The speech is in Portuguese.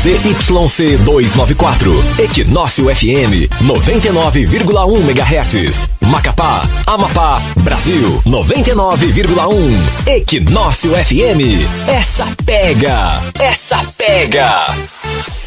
ZYC 294, Equinócio FM 99,1 MHz. Macapá, Amapá, Brasil 99,1. Equinócio FM. Essa pega.